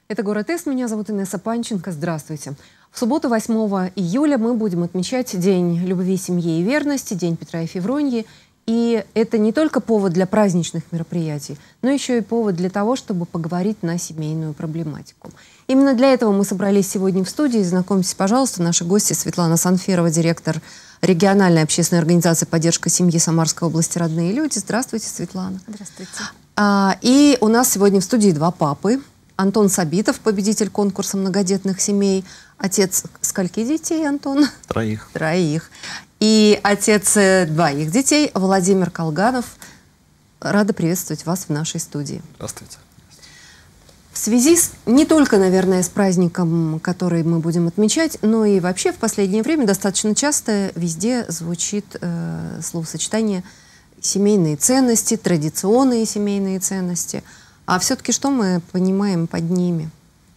Это «Город С». Меня зовут Инесса Панченко. Здравствуйте. В субботу, 8 июля, мы будем отмечать День любви, семьи и верности, День Петра и Февроньи. И это не только повод для праздничных мероприятий, но еще и повод для того, чтобы поговорить на семейную проблематику. Именно для этого мы собрались сегодня в студии. Знакомьтесь, пожалуйста, наши гости: Светлана Санферова, директор региональной общественной организации «Поддержка семьи» Самарской области «Родные люди». Здравствуйте, Светлана. Здравствуйте. И у нас сегодня в студии два папы. Антон Сабитов, победитель конкурса многодетных семей. Отец скольки детей, Антон? Троих. Троих. И отец двоих детей Владимир Колганов. Рада приветствовать вас в нашей студии. Здравствуйте. В связи не только, наверное, с праздником, который мы будем отмечать, но и вообще в последнее время достаточно часто везде звучит словосочетание «семейные ценности», «традиционные семейные ценности». А все-таки что мы понимаем под ними?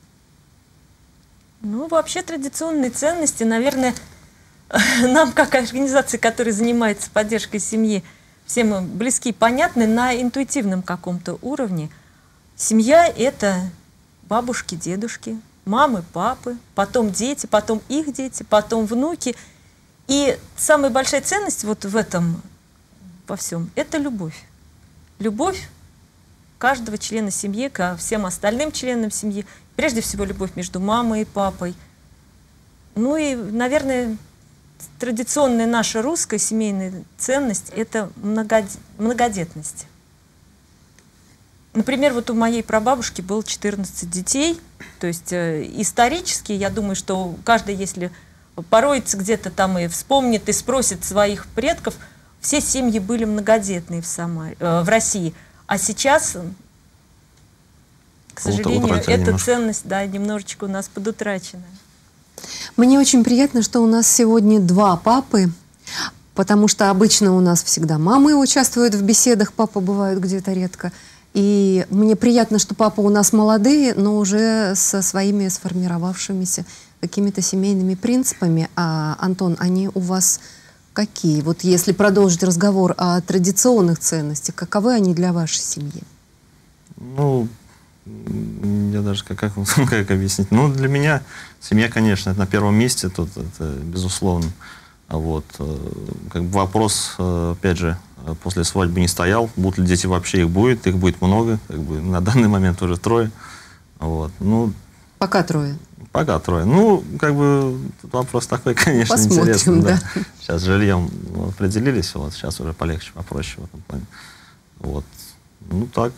Ну, вообще традиционные ценности, наверное, нам, как организации, которая занимается поддержкой семьи, всем близки и понятны на интуитивном каком-то уровне. Семья — это бабушки, дедушки, мамы, папы, потом дети, потом их дети, потом внуки. И самая большая ценность вот в этом, во всем, это любовь. Любовь каждого члена семьи ко всем остальным членам семьи. Прежде всего, любовь между мамой и папой. Ну и, наверное, традиционная наша русская семейная ценность — это многодетность. Например, вот у моей прабабушки было 14 детей. То есть исторически, я думаю, что каждый, если пороется где-то там и вспомнит, и спросит своих предков, все семьи были многодетные в России. А сейчас, к сожалению, эта ценность, да, немножечко у нас подутрачена. Мне очень приятно, что у нас сегодня два папы, потому что обычно у нас всегда мамы участвуют в беседах, папы бывают где-то редко. И мне приятно, что папы у нас молодые, но уже со своими сформировавшимися какими-то семейными принципами. А, Антон, они у вас какие? Вот если продолжить разговор о традиционных ценностях, каковы они для вашей семьи? Ну, я даже как объяснить? Ну, для меня семья, конечно, это на первом месте, тут это безусловно. А вот как бы вопрос, опять же, после свадьбы не стоял. Будут ли дети вообще, их будет много. Как бы на данный момент уже трое. Вот. Ну, пока трое. Пока трое. Ну, как бы вопрос такой, конечно, посмотрим, интересный. Да. Сейчас с жильем определились, вот сейчас уже полегче, попроще в этом плане. Вот. Ну так,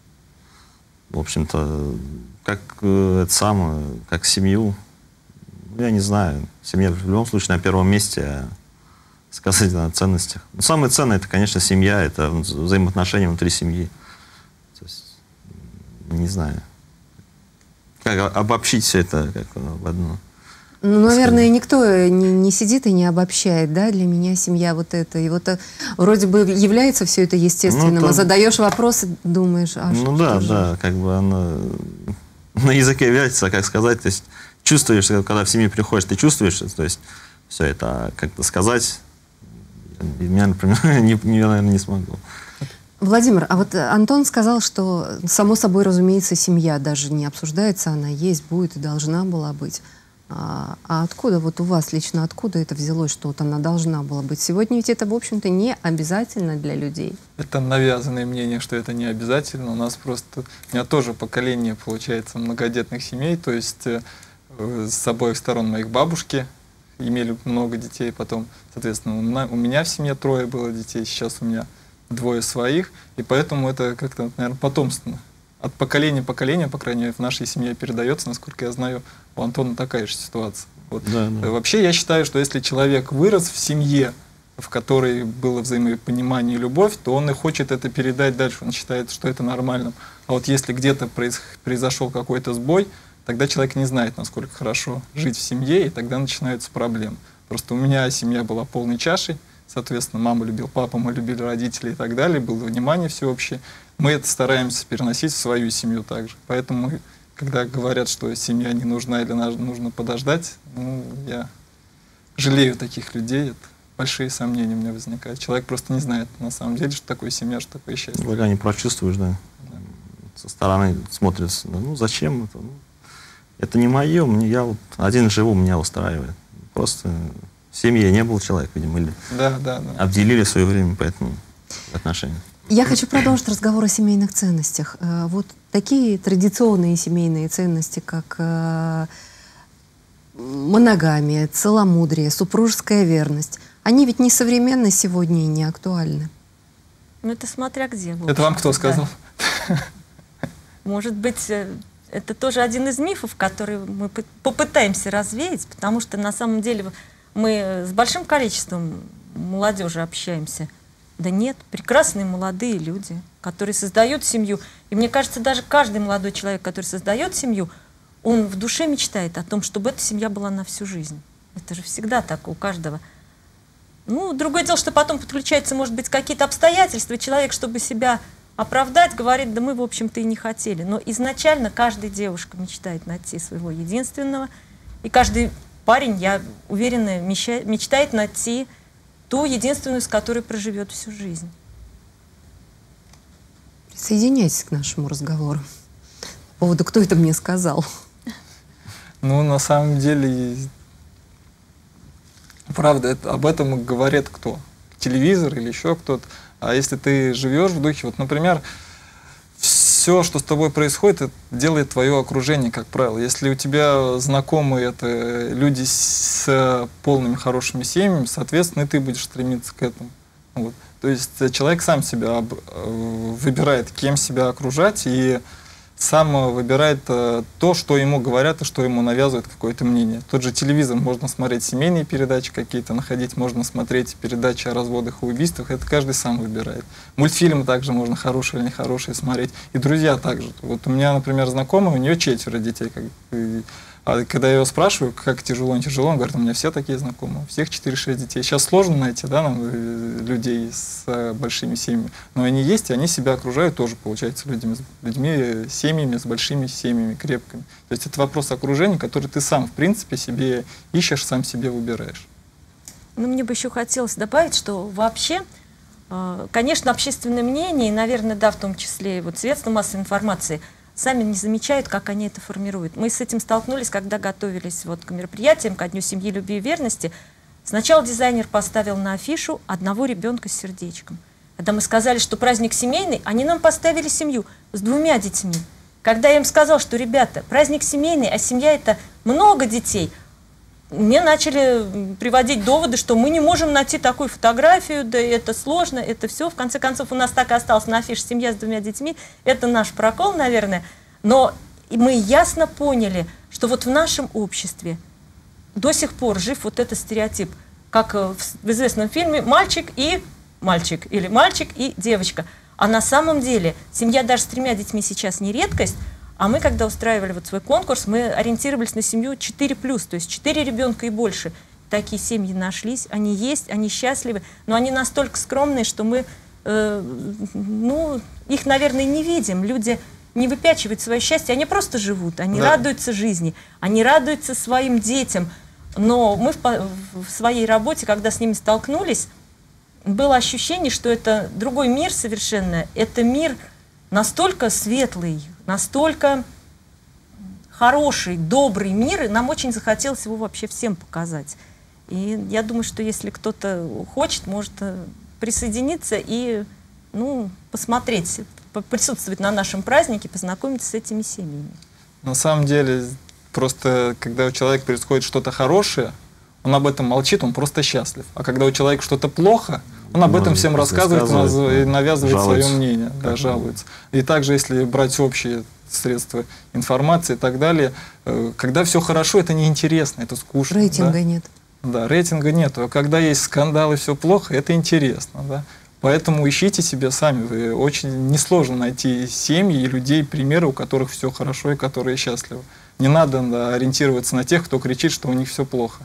в общем-то, как это самое, как семью, я не знаю. Семья в любом случае на первом месте. Сказать о ценностях. Но самое ценное, это, конечно, семья, это взаимоотношения внутри семьи. То есть, не знаю. Как обобщить все это как в одно? Ну, наверное, никто не сидит и не обобщает, да, для меня семья вот это. И вот вроде бы является все это естественным, а задаешь вопросы, думаешь, а что? Ну да, да, как бы оно на языке вертится, как сказать, то есть чувствуешь, когда в семью приходишь, ты чувствуешь, то есть все это как-то сказать, я, например, наверное, не смогу. Владимир, а вот Антон сказал, что, само собой, разумеется, семья даже не обсуждается, она есть, будет и должна была быть. А откуда вот у вас лично, откуда это взялось, что вот она должна была быть? Сегодня ведь это, в общем-то, не обязательно для людей. Это навязанное мнение, что это не обязательно. У нас просто, у меня тоже поколение, получается, многодетных семей, то есть с обоих сторон моих бабушки имели много детей, потом, соответственно, у меня в семье трое было детей, сейчас у меня двое своих, и поэтому это как-то, наверное, потомственно. От поколения к поколению, по крайней мере, в нашей семье передается, насколько я знаю, у Антона такая же ситуация. Вот. Да, да. Вообще, я считаю, что если человек вырос в семье, в которой было взаимопонимание и любовь, то он и хочет это передать дальше, он считает, что это нормально. А вот если где-то произошел какой-то сбой, тогда человек не знает, насколько хорошо жить в семье, и тогда начинаются проблемы. Просто у меня семья была полной чашей, соответственно, мама любила папу, мы любили родителей и так далее, было внимание всеобщее. Мы это стараемся переносить в свою семью также. Поэтому, когда говорят, что семья не нужна или нужно подождать, ну, я жалею таких людей, это большие сомнения у меня возникают. Человек просто не знает на самом деле, что такое семья, что такое счастье. Когда не прочувствуешь, да. Со стороны смотрится, ну зачем это? Ну, это не мое, я вот один живу, меня устраивает. Просто в семье не был человек, видимо, или обделили свое время, поэтому отношения. Я хочу продолжить разговор о семейных ценностях. Вот такие традиционные семейные ценности, как моногамия, целомудрие, супружеская верность, они ведь не современны сегодня и не актуальны. Ну, это смотря где. Это вам кто сказал? Может быть, это тоже один из мифов, который мы попытаемся развеять, потому что на самом деле мы с большим количеством молодежи общаемся. Да нет, прекрасные молодые люди, которые создают семью. И мне кажется, даже каждый молодой человек, который создает семью, он в душе мечтает о том, чтобы эта семья была на всю жизнь. Это же всегда так у каждого. Ну, другое дело, что потом подключаются, может быть, какие-то обстоятельства, и человек, чтобы себя оправдать, говорит, да мы, в общем-то, и не хотели. Но изначально каждая девушка мечтает найти своего единственного, и каждый парень, я уверена, мечтает найти ту единственную, с которой проживет всю жизнь. Присоединяйтесь к нашему разговору. По поводу, кто это мне сказал? Ну, на самом деле, правда, об этом говорит кто? Телевизор или еще кто-то. А если ты живешь в духе, вот, например, все, что с тобой происходит, это делает твое окружение, как правило. Если у тебя знакомые это люди с полными хорошими семьями, соответственно, и ты будешь стремиться к этому. Вот. То есть человек сам себя выбирает, кем себя окружать, и сам выбирает то, что ему говорят и что ему навязывает какое-то мнение. Тот же телевизор, можно смотреть семейные передачи какие-то, находить, можно смотреть передачи о разводах и убийствах, это каждый сам выбирает. Мультфильмы также можно хорошие или нехорошие смотреть, и друзья также. Вот у меня, например, знакомая, у нее 4 детей, а когда я его спрашиваю, как тяжело, не тяжело, он говорит, у меня все такие знакомые, у всех 4-6 детей. Сейчас сложно найти, да, людей с большими семьями, но они есть, и они себя окружают тоже, получается, людьми, семьями, с большими семьями, крепкими. То есть это вопрос окружения, который ты сам, в принципе, себе ищешь, сам себе выбираешь. Ну, мне бы еще хотелось добавить, что вообще, конечно, общественное мнение, и, наверное, да, в том числе и вот средства массовой информации, сами не замечают, как они это формируют. Мы с этим столкнулись, когда готовились вот к мероприятиям, ко Дню семьи, любви и верности. Сначала дизайнер поставил на афишу одного ребенка с сердечком. Когда мы сказали, что праздник семейный, они нам поставили семью с 2 детьми. Когда я им сказала, что, ребята, праздник семейный, а семья — это много детей, мне начали приводить доводы, что мы не можем найти такую фотографию, да это сложно, это все. В конце концов, у нас так и осталось на афише семья с 2 детьми. Это наш прокол, наверное. Но мы ясно поняли, что вот в нашем обществе до сих пор жив вот этот стереотип, как в известном фильме «Мальчик и мальчик» или «Мальчик и девочка». А на самом деле семья даже с 3 детьми сейчас не редкость. А мы, когда устраивали вот свой конкурс, мы ориентировались на семью 4+, то есть 4 ребенка и больше. Такие семьи нашлись, они есть, они счастливы, но они настолько скромные, что мы их, наверное, не видим. Люди не выпячивают свое счастье, они просто живут, они радуются жизни, они радуются своим детям. Но мы в своей работе, когда с ними столкнулись, было ощущение, что это другой мир совершенно, это мир настолько светлый, настолько хороший, добрый мир, и нам очень захотелось его вообще всем показать. И я думаю, что если кто-то хочет, может присоединиться и посмотреть, присутствовать на нашем празднике, познакомиться с этими семьями. На самом деле, просто когда у человека происходит что-то хорошее, он об этом молчит, он просто счастлив. А когда у человека что-то плохо, он об этом всем рассказывает и навязывает свое мнение, жалуется. И также, если брать общие средства информации и так далее, когда все хорошо, это неинтересно, это скучно. Рейтинга нет. Да, рейтинга нет. А когда есть скандалы, все плохо, это интересно. Да? Поэтому ищите себе сами. Очень несложно найти семьи и людей, примеры, у которых все хорошо и которые счастливы. Не надо ориентироваться на тех, кто кричит, что у них все плохо.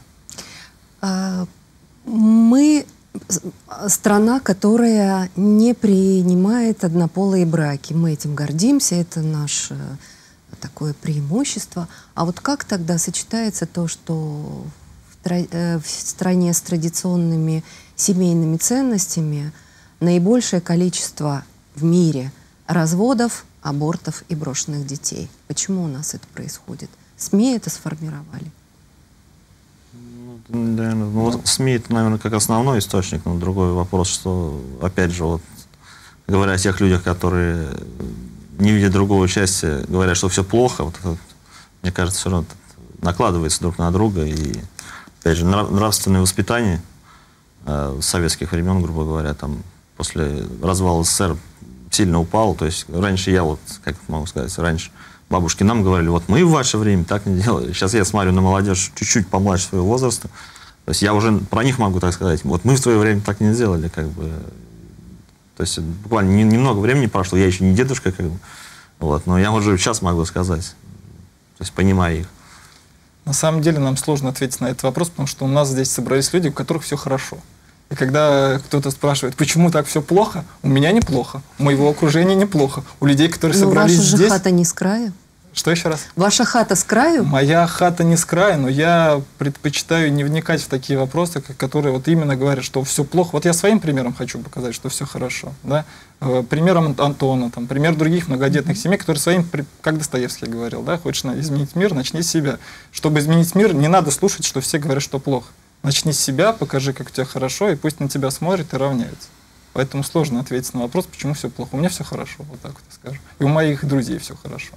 Мы страна, которая не принимает однополые браки. Мы этим гордимся, это наше такое преимущество. А вот как тогда сочетается то, что в стране с традиционными семейными ценностями наибольшее количество в мире разводов, абортов и брошенных детей? Почему у нас это происходит? СМИ это сформировали? СМИ это, наверное, как основной источник, но другой вопрос, что, опять же, вот, говоря о тех людях, которые не видя другого участия, говорят, что все плохо, вот это, мне кажется, все равно накладывается друг на друга. И, опять же, нравственное воспитание советских времен, грубо говоря, там, после развала СССР сильно упало. То есть раньше я, вот, как могу сказать, раньше бабушки нам говорили, вот мы в ваше время так не делали. Сейчас я смотрю на молодежь чуть-чуть помладше своего возраста. То есть я уже про них могу так сказать. Вот мы в свое время так не делали, как бы. То есть буквально немного времени прошло, я еще не дедушка, как бы, вот, но я уже сейчас могу сказать, то есть понимаю их. На самом деле нам сложно ответить на этот вопрос, потому что у нас здесь собрались люди, у которых все хорошо. И когда кто-то спрашивает, почему так все плохо, у меня неплохо, у моего окружения неплохо, у людей, которые собрались здесь... Ваша же хата не с края? Что еще раз? Ваша хата с краю? Моя хата не с края, но я предпочитаю не вникать в такие вопросы, которые вот именно говорят, что все плохо. Вот я своим примером хочу показать, что все хорошо. Да? Примером Антона, там, пример других многодетных семей, которые своим, как Достоевский говорил, да, хочешь изменить мир, начни с себя. Чтобы изменить мир, не надо слушать, что все говорят, что плохо. Начни с себя, покажи, как у тебя хорошо, и пусть на тебя смотрят и равняются. Поэтому сложно ответить на вопрос, почему все плохо. У меня все хорошо, вот так вот скажу. И у моих друзей все хорошо.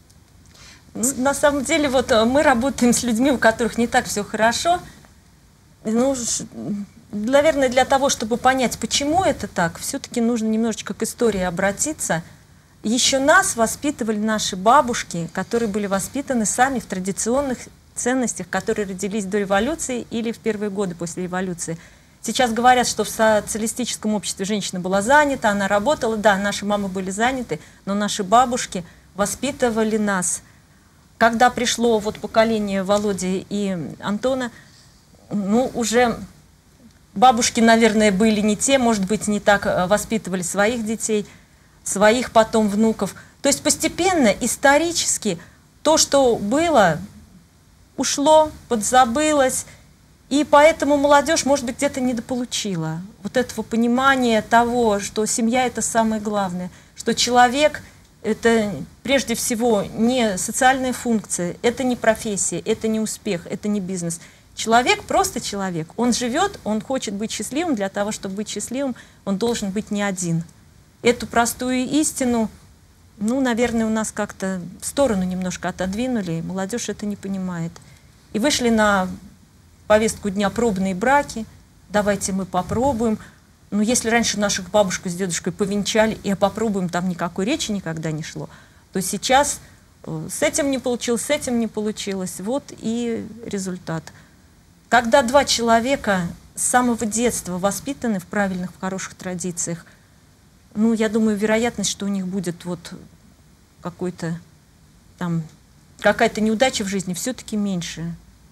На самом деле, вот мы работаем с людьми, у которых не так все хорошо. Ну, наверное, для того, чтобы понять, почему это так, все-таки нужно немножечко к истории обратиться. Еще нас воспитывали наши бабушки, которые были воспитаны сами в традиционных ценностях, которые родились до революции или в первые годы после революции. Сейчас говорят, что в социалистическом обществе женщина была занята, она работала. Да, наши мамы были заняты, но наши бабушки воспитывали нас. Когда пришло вот поколение Володи и Антона, ну, уже бабушки, наверное, были не те, может быть, не так воспитывали своих детей, своих потом внуков. То есть постепенно, исторически, то, что было, ушло, подзабылось, и поэтому молодежь, может быть, где-то недополучила вот этого понимания того, что семья – это самое главное, что человек – это прежде всего не социальная функция, это не профессия, это не успех, это не бизнес. Человек просто человек. Он живет, он хочет быть счастливым. Для того, чтобы быть счастливым, он должен быть не один. Эту простую истину, ну, наверное, у нас как-то в сторону немножко отодвинули, молодежь это не понимает. И вышли на повестку дня пробные браки. Давайте мы попробуем. Ну, если раньше наших бабушку с дедушкой повенчали, и попробуем, там никакой речи никогда не шло, то сейчас с этим не получилось, с этим не получилось. Вот и результат. Когда два человека с самого детства воспитаны в правильных, в хороших традициях, ну, я думаю, вероятность, что у них будет вот какой-то там, какая-то неудача в жизни, все-таки меньше.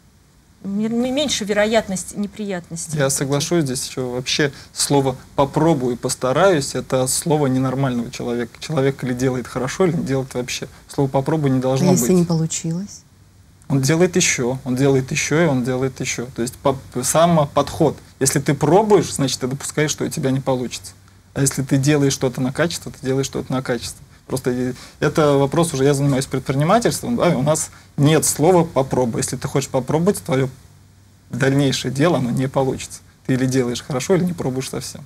Меньше вероятность неприятностей. Я соглашусь, здесь еще вообще слово «попробую», «постараюсь» — это слово ненормального человека. Человек или делает хорошо, или не делает вообще. Слово «попробуй» не должно быть. Если не получилось? Он делает еще, он делает еще, и он делает еще. То есть сам подход. Если ты пробуешь, значит, ты допускаешь, что у тебя не получится. А если ты делаешь что-то на качество, ты делаешь что-то на качество. Просто это вопрос уже, я занимаюсь предпринимательством, да, и у нас нет слова «попробуй». Если ты хочешь попробовать, твое дальнейшее дело, оно не получится. Ты или делаешь хорошо, или не пробуешь совсем.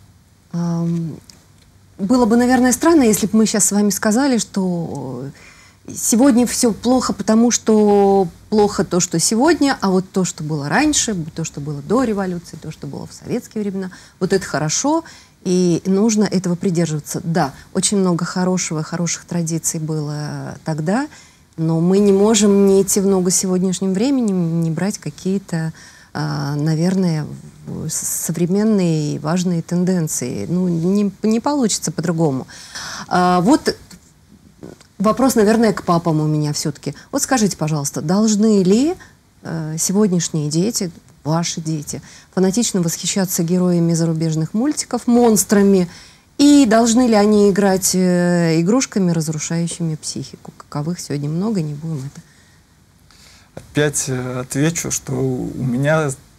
Было бы, наверное, странно, если бы мы сейчас с вами сказали, что сегодня все плохо, потому что плохо то, что сегодня, а вот то, что было раньше, то, что было до революции, то, что было в советские времена, вот это хорошо. И нужно этого придерживаться. Да, очень много хороших традиций было тогда, но мы не можем не идти в ногу с сегодняшним временем, не брать какие-то, наверное, современные важные тенденции. Ну, не получится по-другому. Вот вопрос, наверное, к папам у меня все-таки. Вот скажите, пожалуйста, должны ли сегодняшние дети, ваши дети, фанатично восхищаться героями зарубежных мультиков, монстрами, и должны ли они играть игрушками, разрушающими психику? Каковых сегодня много, не будем это. Опять отвечу, что у меня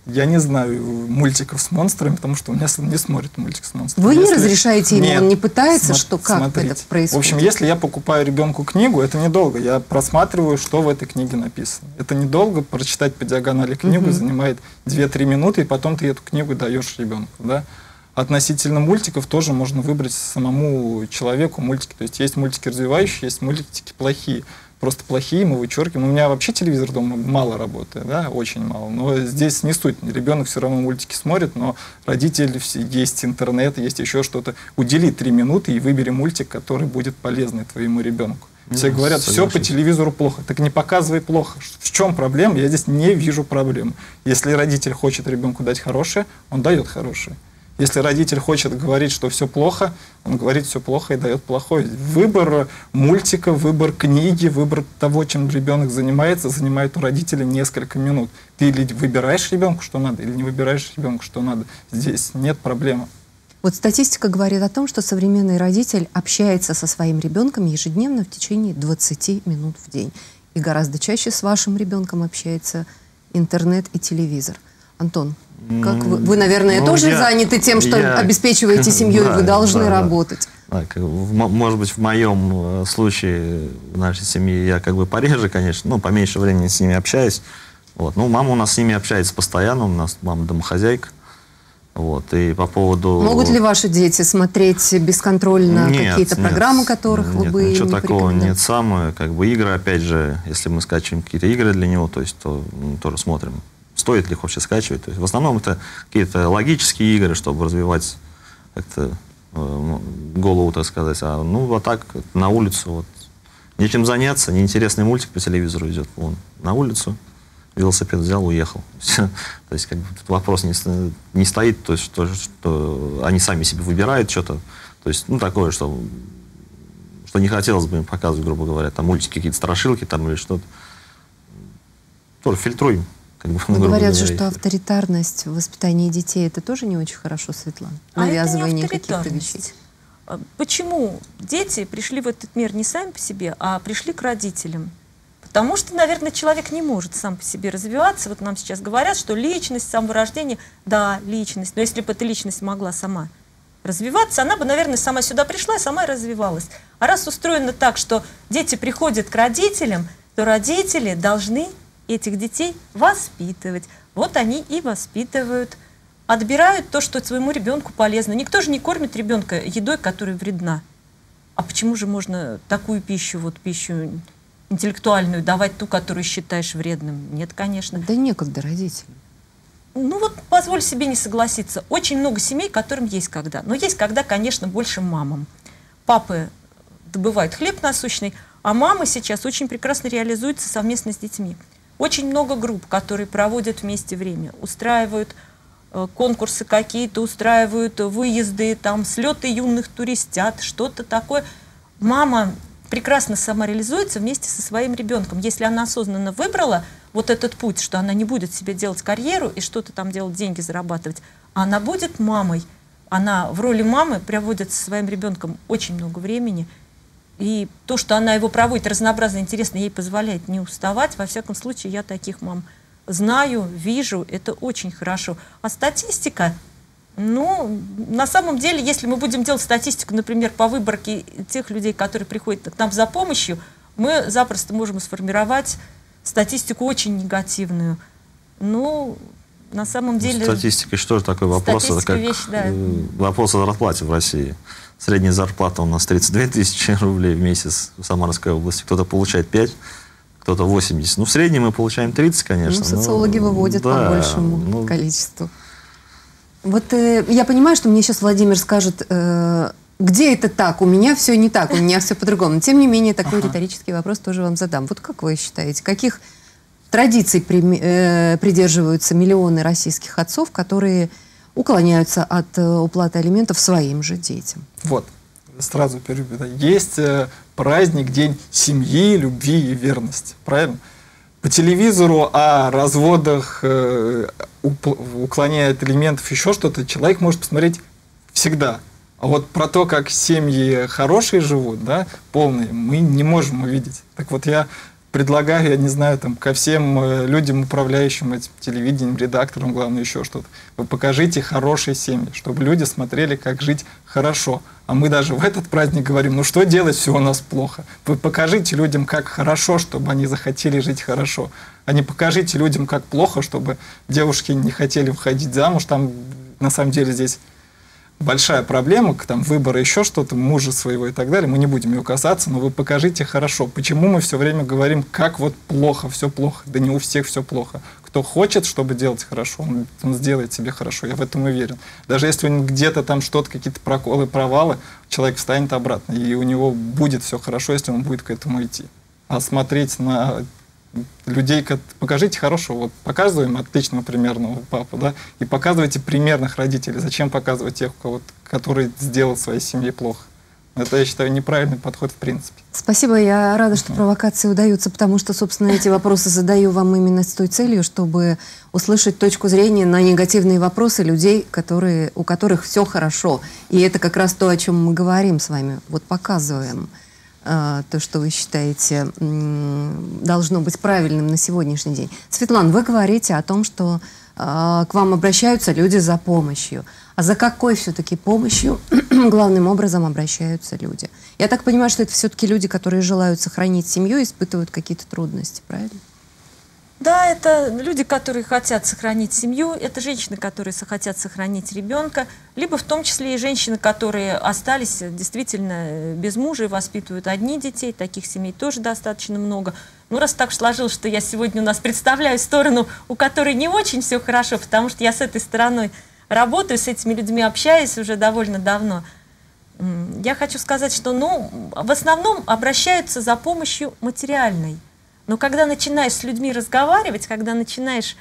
Я не знаю мультиков с монстрами, потому что у меня сын не смотрит мультик с монстрами. Вы не разрешаете ему, он не пытается, как смотрите. это происходит? В общем, если я покупаю ребенку книгу, это недолго. Я просматриваю, что в этой книге написано. Это недолго, прочитать по диагонали книгу занимает 2-3 минуты, и потом ты эту книгу даешь ребенку. Да? Относительно мультиков тоже можно выбрать самому человеку мультики. То есть есть мультики развивающие, есть мультики плохие. Просто плохие мы вычеркиваем. У меня вообще телевизор дома мало работает, да, очень мало. Но здесь не суть. Ребенок все равно мультики смотрит, но родители, есть интернет, есть еще что-то. Удели 3 минуты и выбери мультик, который будет полезный твоему ребенку. Все говорят, все по телевизору плохо. Так не показывай плохо. В чем проблема? Я здесь не вижу проблем. Если родитель хочет ребенку дать хорошее, он дает хорошее. Если родитель хочет говорить, что все плохо, он говорит все плохо и дает плохое. Выбор мультика, выбор книги, выбор того, чем ребенок занимается, занимает у родителя несколько минут. Ты или выбираешь ребенку, что надо, или не выбираешь ребенку, что надо. Здесь нет проблемы. Вот статистика говорит о том, что современный родитель общается со своим ребенком ежедневно в течение 20 минут в день. И гораздо чаще с вашим ребенком общается интернет и телевизор. Антон, как вы, наверное, тоже заняты тем, что обеспечиваете семью, и вы должны работать. Да, может быть, в моем случае, в нашей семье, я как бы пореже, конечно, но поменьше времени с ними общаюсь. Вот. Ну, мама у нас с ними общается постоянно, у нас мама домохозяйка. Вот. И по поводу... Могут ли ваши дети смотреть бесконтрольно какие-то программы, которых вы бы ничего не такого порекомендовали? нет. Самое, как бы игры, опять же, если мы скачиваем какие-то игры для него, то есть то тоже смотрим, стоит ли их вообще скачивать. То есть, в основном это какие-то логические игры, чтобы развивать как-то голову, так сказать. А так на улицу, вот, нечем заняться, неинтересный мультик по телевизору идет. Вон, на улицу, велосипед взял, уехал. То есть, как бы, тут вопрос не стоит, то есть, что они сами себе выбирают что-то. То есть, такое, что не хотелось бы им показывать, грубо говоря, там мультики, какие-то страшилки там или что-то. Тоже фильтруем. Говорят же, что авторитарность в воспитании детей — это тоже не очень хорошо, Светлана? Навязывание каких-то вещей. Почему дети пришли в этот мир не сами по себе, а пришли к родителям? Потому что, наверное, человек не может сам по себе развиваться. Вот нам сейчас говорят, что личность, самого рождения, да, личность. Но если бы эта личность могла сама развиваться, она бы, наверное, сама сюда пришла и сама и развивалась. А раз устроено так, что дети приходят к родителям, то родители должны этих детей воспитывать. Вот они и воспитывают. Отбирают то, что своему ребенку полезно. Никто же не кормит ребенка едой, которая вредна. А почему же можно такую пищу, пищу интеллектуальную, давать ту, которую считаешь вредным? Нет, конечно. Да некогда родителям. Позволь себе не согласиться. Очень много семей, которым есть когда. Но есть когда, конечно, больше мамам. Папы добывают хлеб насущный, а мамы сейчас очень прекрасно реализуются совместно с детьми. Очень много групп, которые проводят вместе время, устраивают конкурсы какие-то, устраивают выезды, слеты юных туристят, что-то такое. Мама прекрасно самореализуется вместе со своим ребенком. Если она осознанно выбрала вот этот путь, что она не будет себе делать карьеру и что-то там делать, деньги зарабатывать, а она будет мамой. Она в роли мамы проводит со своим ребенком очень много времени. И то, что она его проводит разнообразно, интересно, ей позволяет не уставать. Во всяком случае, я таких мам знаю, вижу, это очень хорошо. А статистика, на самом деле, если мы будем делать статистику, например, по выборке тех людей, которые приходят к нам за помощью, мы запросто можем сформировать статистику очень негативную. На самом деле... Статистика, что же такой вопрос? Это как вещь, да. Вопрос о зарплате в России. Средняя зарплата у нас 32 тысячи рублей в месяц в Самарской области. Кто-то получает 5, кто-то 80. В среднем мы получаем 30, конечно. Социологи выводят по большему количеству. Я понимаю, что мне сейчас Владимир скажет, где это так? У меня все не так, у меня все по-другому. Но, тем не менее, такой риторический вопрос тоже вам задам. Вот как вы считаете, каких традиций придерживаются миллионы российских отцов, которые уклоняются от уплаты алиментов своим же детям? Сразу перебью. Есть праздник, День семьи, любви и верности. Правильно? По телевизору о разводах, уклоняя от алиментов, еще что-то, человек может посмотреть всегда. А вот про то, как семьи хорошие живут, полные, мы не можем увидеть. Так вот, я предлагаю, я не знаю, там, ко всем людям, управляющим этим телевидением, редакторам, главное, еще что-то. Вы покажите хорошие семьи, чтобы люди смотрели, как жить хорошо. А мы даже в этот праздник говорим, ну что делать, все у нас плохо. Вы покажите людям, как хорошо, чтобы они захотели жить хорошо. А не покажите людям, как плохо, чтобы девушки не хотели выходить замуж. Там, на самом деле, здесь большая проблема, там, выбора, еще что-то, мужа своего и так далее. Мы не будем ее касаться, но вы покажите хорошо. Почему мы все время говорим, как вот плохо, все плохо? Да не у всех все плохо. Кто хочет, чтобы делать хорошо, он сделает себе хорошо. Я в этом уверен. Даже если у него где-то там что-то, какие-то проколы, провалы, человек встанет обратно, и у него будет все хорошо, если он будет к этому идти. А смотреть на людей, покажите хорошего, вот показываем отличного примерного папу, да, и показывайте примерных родителей. Зачем показывать тех, которые сделал своей семье плохо? Это, я считаю, неправильный подход в принципе. Спасибо, я рада, что провокации удаются, потому что, собственно, эти вопросы задаю вам именно с той целью, чтобы услышать точку зрения на негативные вопросы людей, у которых все хорошо. И это как раз то, о чем мы говорим с вами, вот показываем то, что вы считаете должно быть правильным на сегодняшний день. Светлана, вы говорите о том, что к вам обращаются люди за помощью. А за какой все-таки помощью главным образом обращаются люди? Я так понимаю, что это все-таки люди, которые желают сохранить семью, испытывают какие-то трудности, правильно? Да, это люди, которые хотят сохранить семью, это женщины, которые хотят сохранить ребенка, либо в том числе и женщины, которые остались действительно без мужа и воспитывают одни детей, таких семей тоже достаточно много. Ну, раз так сложилось, что я сегодня у нас представляю сторону, у которой не очень все хорошо, потому что я с этой стороной работаю, с этими людьми общаюсь уже довольно давно. Я хочу сказать, что в основном обращаются за помощью материальной. Но когда начинаешь с людьми разговаривать, когда начинаешь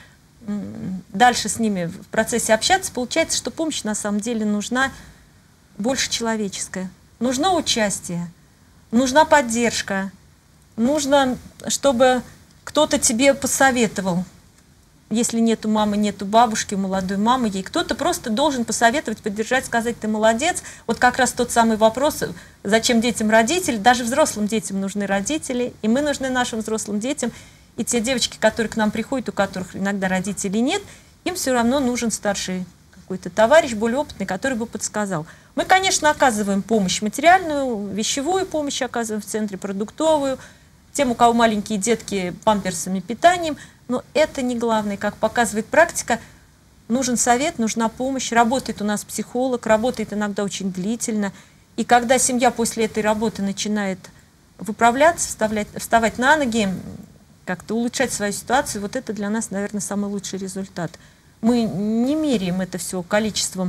дальше с ними в процессе общаться, получается, что помощь на самом деле нужна больше человеческая. Нужно участие, нужна поддержка, нужно, чтобы кто-то тебе посоветовал. Если нету мамы, нету бабушки, у молодой мамы, ей кто-то просто должен посоветовать, поддержать, сказать, ты молодец. Вот как раз тот самый вопрос, зачем детям родители, даже взрослым детям нужны родители, и мы нужны нашим взрослым детям. И те девочки, которые к нам приходят, у которых иногда родителей нет, им все равно нужен старший какой-то товарищ, более опытный, который бы подсказал. Мы, конечно, оказываем помощь материальную, вещевую помощь оказываем в центре, продуктовую, тем, у кого маленькие детки, памперсами, питанием. Но это не главное. Как показывает практика, нужен совет, нужна помощь. Работает у нас психолог, работает иногда очень длительно. И когда семья после этой работы начинает выправляться, вставать на ноги, как-то улучшать свою ситуацию, вот это для нас, наверное, самый лучший результат. Мы не меряем это все количеством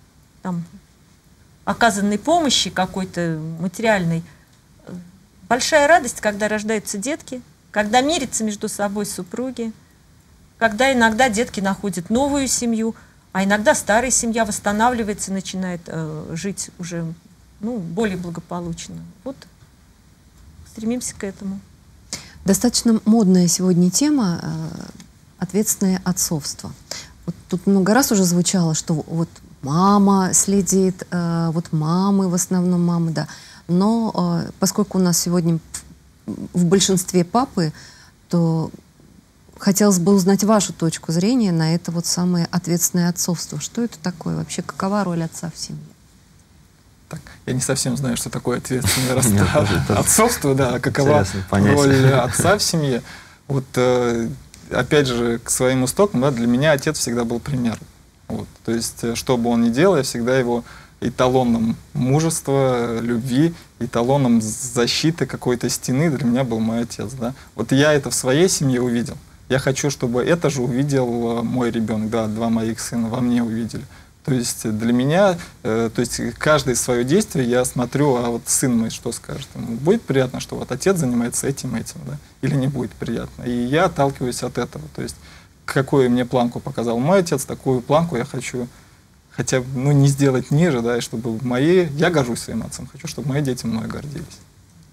оказанной помощи какой-то материальной. Большая радость, когда рождаются детки, когда мирятся между собой супруги, когда иногда детки находят новую семью, а иногда старая семья восстанавливается и начинает жить уже более благополучно. Вот стремимся к этому. Достаточно модная сегодня тема ответственное отцовство. Вот тут много раз уже звучало, что вот мама следит, вот мамы, в основном мамы, да. Но поскольку у нас сегодня в большинстве папы, то хотелось бы узнать вашу точку зрения на это вот самое ответственное отцовство. Что это такое вообще? Какова роль отца в семье? Так, я не совсем знаю, что такое ответственное отцовство, да, какова роль отца в семье. Вот опять же, к своим истокам, да, для меня отец всегда был примером. Вот, то есть, что бы он ни делал, я всегда его эталоном мужества, любви, эталоном защиты какой-то стены для меня был мой отец. Да? Вот я это в своей семье увидел. Я хочу, чтобы это же увидел мой ребенок, да, 2 моих сына во мне увидели. То есть для меня, то есть каждое свое действие я смотрю, а вот сын мой что скажет? Ему будет приятно, что вот отец занимается этим, да? Или не будет приятно? И я отталкиваюсь от этого. То есть какую мне планку показал мой отец, такую планку я хочу хотя бы не сделать ниже, да, и чтобы я горжусь своим отцом, хочу, чтобы мои дети мной гордились.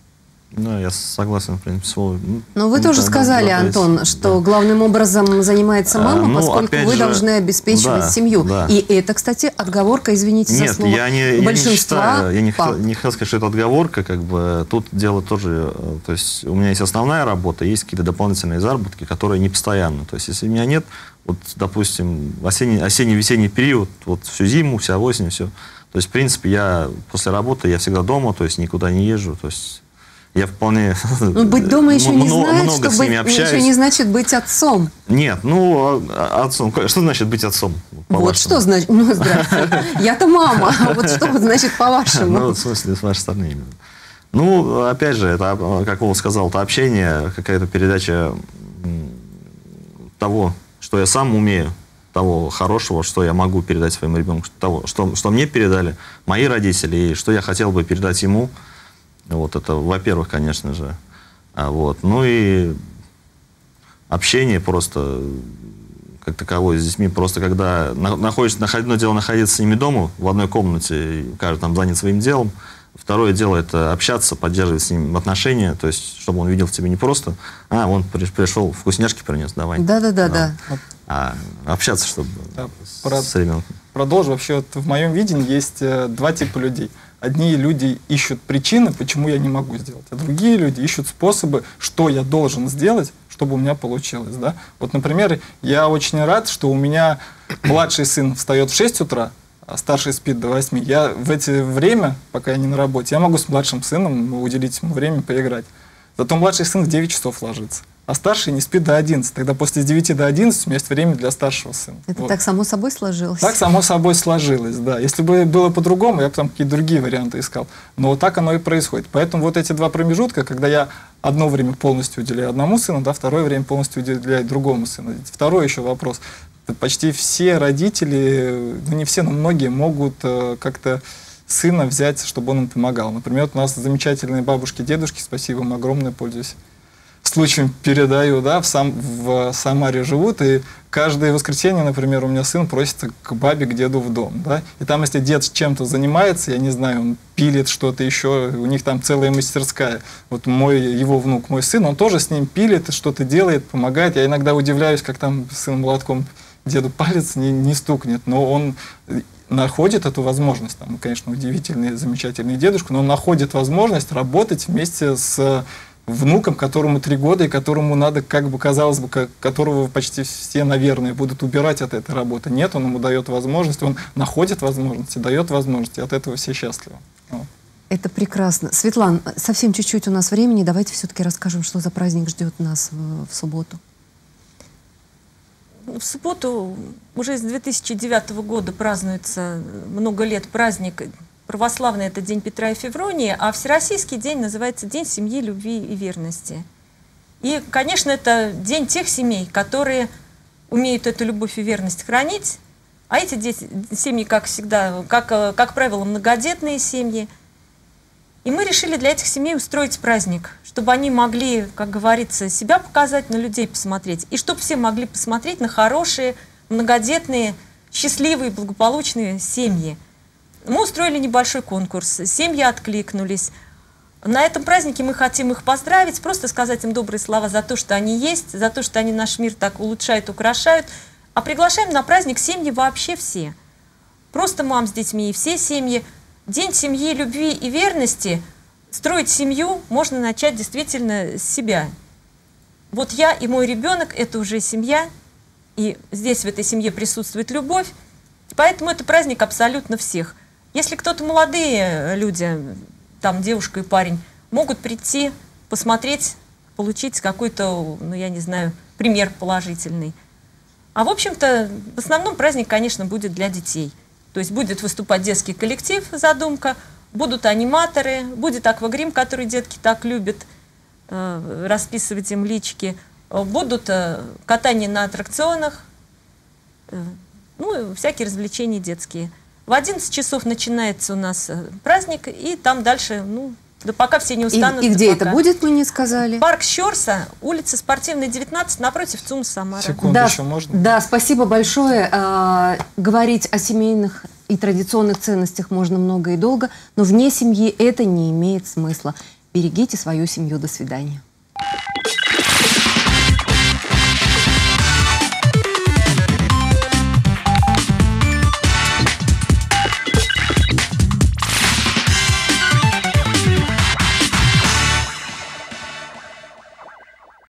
Да, я согласен, в принципе, с Вовой. Но вы тоже сказали, Антон, что главным образом занимается мама, поскольку вы должны обеспечивать семью. Да. И это, кстати, отговорка, извините за слово, большинства я не хотел сказать, что это отговорка, как бы тут дело тоже, то есть у меня есть основная работа, есть какие-то дополнительные заработки, которые не постоянно. То есть если меня нет, вот, допустим, осенний-весенний период, вот всю зиму, вся осень, все. То есть, в принципе, я после работы, я всегда дома, то есть никуда не езжу, то есть я вполне быть дома еще не значит, что быть, еще не значит быть отцом. Нет, ну, отцом. Что значит быть отцом? Вот что значит, ну, здравствуйте. Я-то мама, вот что значит по-вашему? Ну, в смысле, с вашей стороны именно. Ну, опять же, это, как Вова сказал, это общение, какая-то передача того, что я сам умею, того хорошего, что я могу передать своему ребенку, того, что мне передали мои родители, и что я хотел бы передать ему. Вот это, во-первых, конечно же. Вот. Ну и общение просто как таковое с детьми. Просто когда одно дело находиться с ними дома, в одной комнате, и каждый там занят своим делом. Второе дело — это общаться, поддерживать с ним отношения, то есть, чтобы он видел в тебе не просто, он пришел, вкусняшки принес, давай. Да. А общаться, чтобы с ребенком. Продолжу. Вообще, вот в моем видении есть два типа людей. Одни люди ищут причины, почему я не могу сделать, а другие люди ищут способы, что я должен сделать, чтобы у меня получилось. Да? Вот, например, я очень рад, что у меня младший сын встает в 6 утра, а старший спит до 8. Я в это время, пока я не на работе, я могу с младшим сыном уделить ему время поиграть. Зато младший сын в 9 часов ложится, а старший не спит до 11. Тогда после 9 до 11 у меня есть время для старшего сына. Это вот. Так само собой сложилось? Так само собой сложилось, да. Если бы было по-другому, я бы там какие-то другие варианты искал. Но вот так оно и происходит. Поэтому вот эти два промежутка, когда я одно время полностью уделяю одному сыну, да, второе время полностью уделяю другому сыну. Второй еще вопрос. Почти все родители, ну не все, но многие могут как-то сына взять, чтобы он им помогал. Например, вот у нас замечательные бабушки, дедушки, спасибо им огромное, пользуюсь случаем, передаю, да, в Самаре живут, и каждое воскресенье, например, у меня сын просится к бабе, к деду в дом, да, и там, если дед чем-то занимается, я не знаю, он пилит что-то еще, у них там целая мастерская, вот его внук, мой сын, он тоже с ним пилит, что-то делает, помогает, я иногда удивляюсь, как там сын молотком деду палец не стукнет, но он находит эту возможность, там, конечно, удивительный, замечательный дедушка, но он находит возможность работать вместе с внуком, которому 3 года, и которому надо, как бы казалось бы, которого почти все, наверное, будут убирать от этой работы. Нет, он ему дает возможность, он находит возможности, дает возможности, от этого все счастливы. Вот. Это прекрасно. Светлана, совсем чуть-чуть у нас времени, давайте все-таки расскажем, что за праздник ждет нас в субботу. В субботу уже с 2009 года празднуется много лет праздник. Православный — это День Петра и Февронии, а Всероссийский день называется День семьи, любви и верности. И, конечно, это день тех семей, которые умеют эту любовь и верность хранить, а эти семьи, как всегда, как правило, многодетные семьи. И мы решили для этих семей устроить праздник, чтобы они могли, как говорится, себя показать, на людей посмотреть, и чтобы все могли посмотреть на хорошие, многодетные, счастливые, благополучные семьи. Мы устроили небольшой конкурс, семьи откликнулись. На этом празднике мы хотим их поздравить, просто сказать им добрые слова за то, что они есть, за то, что они наш мир так улучшают, украшают. А приглашаем на праздник семьи вообще все. Просто мам с детьми и все семьи. День семьи, любви и верности. Строить семью можно начать действительно с себя. Вот я и мой ребенок — это уже семья, и здесь в этой семье присутствует любовь. Поэтому это праздник абсолютно всех. Если кто-то, молодые люди, там девушка и парень, могут прийти, посмотреть, получить какой-то, ну я не знаю, пример положительный. А в общем-то, в основном праздник, конечно, будет для детей. То есть будет выступать детский коллектив, задумка, будут аниматоры, будет аквагрим, который детки так любят, расписывать им личики, будут катания на аттракционах, ну, всякие развлечения детские. В 11 часов начинается у нас праздник, и там дальше, ну, да пока все не устанут. И где это будет, мы не сказали? Парк Щорса, улица Спортивная, 19, напротив ЦУМ Самара. Секунду, да, еще можно? Да, спасибо большое. Говорить о семейных и традиционных ценностях можно много и долго, но вне семьи это не имеет смысла. Берегите свою семью. До свидания.